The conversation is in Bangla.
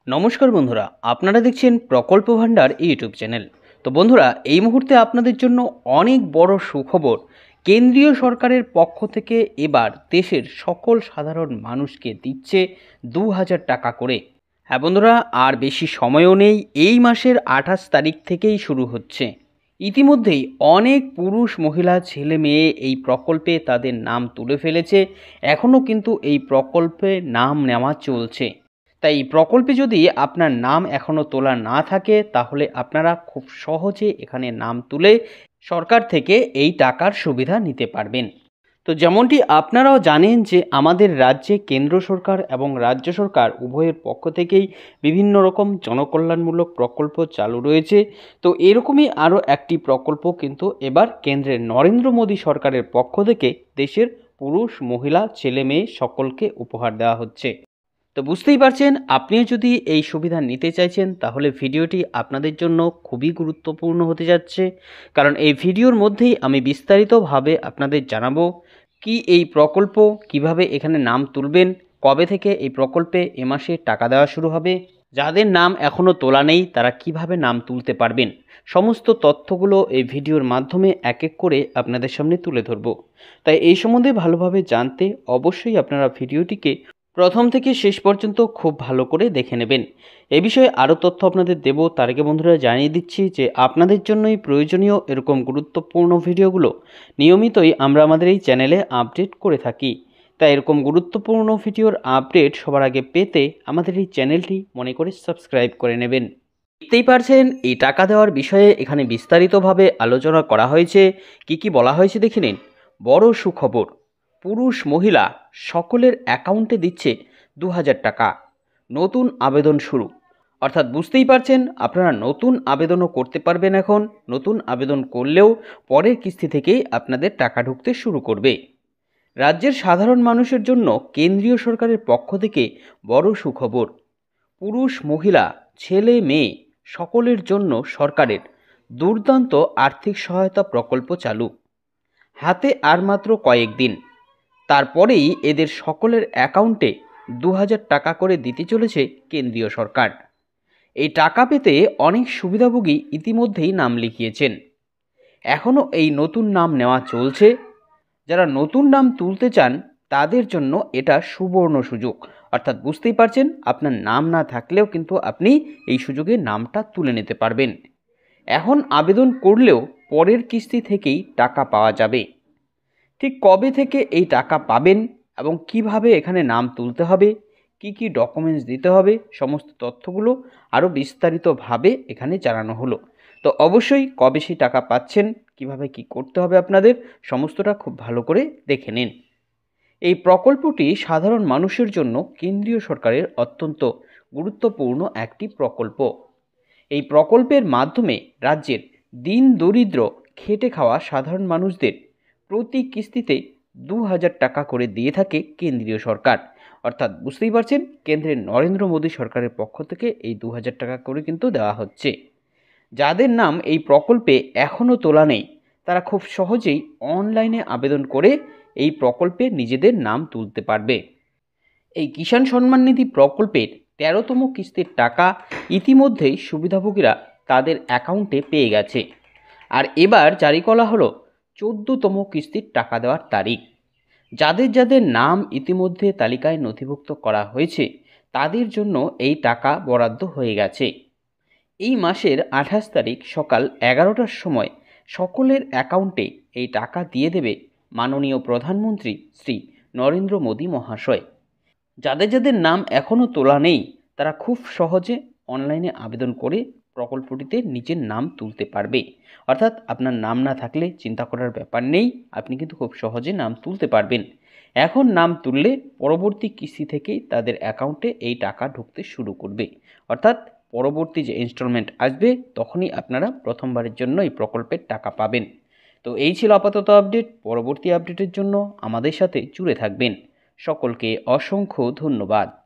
নমস্কার বন্ধুরা, আপনারা দেখছেন প্রকল্প ভান্ডার ইউটিউব চ্যানেল। তো বন্ধুরা, এই মুহূর্তে আপনাদের জন্য অনেক বড় সুখবর। কেন্দ্রীয় সরকারের পক্ষ থেকে এবার দেশের সকল সাধারণ মানুষকে দিচ্ছে 2000 টাকা করে। হ্যাঁ বন্ধুরা, আর বেশি সময়ও নেই, এই মাসের 28 তারিখ থেকেই শুরু হচ্ছে। ইতিমধ্যেই অনেক পুরুষ, মহিলা, ছেলে মেয়ে এই প্রকল্পে তাদের নাম তুলে ফেলেছে। এখনও কিন্তু এই প্রকল্পে নাম নেওয়া চলছে। তাই এই প্রকল্পে যদি আপনার নাম এখনও তোলা না থাকে, তাহলে আপনারা খুব সহজে এখানে নাম তুলে সরকার থেকে এই টাকার সুবিধা নিতে পারবেন। তো যেমনটি আপনারাও জানেন যে আমাদের রাজ্যে কেন্দ্র সরকার এবং রাজ্য সরকার উভয়ের পক্ষ থেকেই বিভিন্ন রকম জনকল্যাণমূলক প্রকল্প চালু রয়েছে। তো এরকমই আরও একটি প্রকল্প কিন্তু এবার কেন্দ্রের নরেন্দ্র মোদী সরকারের পক্ষ থেকে দেশের পুরুষ, মহিলা, ছেলে মেয়ে সকলকে উপহার দেওয়া হচ্ছে। তো বুঝতেই পারছেন, আপনিও যদি এই সুবিধা নিতে চাইছেন তাহলে ভিডিওটি আপনাদের জন্য খুবই গুরুত্বপূর্ণ হতে যাচ্ছে। কারণ এই ভিডিওর মধ্যেই আমি বিস্তারিতভাবে আপনাদের জানাবো কি এই প্রকল্প, কিভাবে এখানে নাম তুলবেন, কবে থেকে এই প্রকল্পে এ মাসে টাকা দেওয়া শুরু হবে, যাদের নাম এখনও তোলা নেই তারা কিভাবে নাম তুলতে পারবেন। সমস্ত তথ্যগুলো এই ভিডিওর মাধ্যমে এক এক করে আপনাদের সামনে তুলে ধরব। তাই এই সম্বন্ধে ভালোভাবে জানতে অবশ্যই আপনারা ভিডিওটিকে প্রথম থেকে শেষ পর্যন্ত খুব ভালো করে দেখে নেবেন। এ বিষয়ে আরও তথ্য আপনাদের দেব, তার আগে বন্ধুরা জানিয়ে দিচ্ছি যে আপনাদের জন্যই প্রয়োজনীয় এরকম গুরুত্বপূর্ণ ভিডিওগুলো নিয়মিতই আমরা আমাদের এই চ্যানেলে আপডেট করে থাকি। তাই এরকম গুরুত্বপূর্ণ ভিডিওর আপডেট সবার আগে পেতে আমাদের এই চ্যানেলটি মনে করে সাবস্ক্রাইব করে নেবেন। দেখতেই পারছেন, এই টাকা দেওয়ার বিষয়ে এখানে বিস্তারিতভাবে আলোচনা করা হয়েছে। কি বলা হয়েছে দেখে নিন। বড় সুখবর, পুরুষ, মহিলা সকলের অ্যাকাউন্টে দিচ্ছে 2000 টাকা। নতুন আবেদন শুরু, অর্থাৎ বুঝতেই পারছেন আপনারা নতুন আবেদনও করতে পারবেন। এখন নতুন আবেদন করলেও পরের কিস্তি থেকেই আপনাদের টাকা ঢুকতে শুরু করবে। রাজ্যের সাধারণ মানুষের জন্য কেন্দ্রীয় সরকারের পক্ষ থেকে বড় সুখবর। পুরুষ, মহিলা, ছেলে মেয়ে সকলের জন্য সরকারের দুর্দান্ত আর্থিক সহায়তা প্রকল্প চালু। হাতে আর মাত্র কয়েকদিন, তারপরেই এদের সকলের অ্যাকাউন্টে 2000 টাকা করে দিতে চলেছে কেন্দ্রীয় সরকার। এই টাকা পেতে অনেক সুবিধাভোগী ইতিমধ্যেই নাম লিখিয়েছেন। এখনও এই নতুন নাম নেওয়া চলছে। যারা নতুন নাম তুলতে চান তাদের জন্য এটা সুবর্ণ সুযোগ। অর্থাৎ বুঝতেই পারছেন, আপনার নাম না থাকলেও কিন্তু আপনি এই সুযোগে নামটা তুলে নিতে পারবেন। এখন আবেদন করলেও পরের কিস্তি থেকেই টাকা পাওয়া যাবে। ঠিক কবে থেকে এই টাকা পাবেন এবং কিভাবে এখানে নাম তুলতে হবে, কি ডকুমেন্টস দিতে হবে, সমস্ত তথ্যগুলো আরও বিস্তারিতভাবে এখানে জানানো হলো। তো অবশ্যই কবে সেই টাকা পাচ্ছেন, কিভাবে কি করতে হবে আপনাদের, সমস্তটা খুব ভালো করে দেখে নিন। এই প্রকল্পটি সাধারণ মানুষের জন্য কেন্দ্রীয় সরকারের অত্যন্ত গুরুত্বপূর্ণ একটি প্রকল্প। এই প্রকল্পের মাধ্যমে রাজ্যের দিন দরিদ্র খেটে খাওয়া সাধারণ মানুষদের প্রতি কিস্তিতে 2000 টাকা করে দিয়ে থাকে কেন্দ্রীয় সরকার। অর্থাৎ বুঝতেই পারছেন, কেন্দ্রের নরেন্দ্র মোদী সরকারের পক্ষ থেকে এই 2000 টাকা করে কিন্তু দেওয়া হচ্ছে। যাদের নাম এই প্রকল্পে এখনও তোলা নেই তারা খুব সহজেই অনলাইনে আবেদন করে এই প্রকল্পে নিজেদের নাম তুলতে পারবে। এই কিষাণ সম্মান নিধি প্রকল্পের 13তম কিস্তির টাকা ইতিমধ্যেই সুবিধাভোগীরা তাদের অ্যাকাউন্টে পেয়ে গেছে। আর এবার জারি করা হলো 14তম কিস্তির টাকা দেওয়ার তারিখ। যাদের নাম ইতিমধ্যে তালিকায় নথিভুক্ত করা হয়েছে তাদের জন্য এই টাকা বরাদ্দ হয়ে গেছে। এই মাসের 28 তারিখ সকাল 11টার সময় সকলের অ্যাকাউন্টে এই টাকা দিয়ে দেবে মাননীয় প্রধানমন্ত্রী শ্রী নরেন্দ্র মোদী মহাশয়। যাদের নাম এখনও তোলা নেই তারা খুব সহজে অনলাইনে আবেদন করে প্রকল্পটিতে নিজের নাম তুলতে পারবে। অর্থাৎ আপনার নাম না থাকলে চিন্তা করার ব্যাপার নেই, আপনি কিন্তু খুব সহজে নাম তুলতে পারবেন। এখন নাম তুললে পরবর্তী কিস্তি থেকেই তাদের অ্যাকাউন্টে এই টাকা ঢুকতে শুরু করবে। অর্থাৎ পরবর্তী যে ইনস্টলমেন্ট আসবে তখনই আপনারা প্রথমবারের জন্য এই প্রকল্পের টাকা পাবেন। তো এই ছিল আপাতত আপডেট। পরবর্তী আপডেটের জন্য আমাদের সাথে জুড়ে থাকবেন। সকলকে অসংখ্য ধন্যবাদ।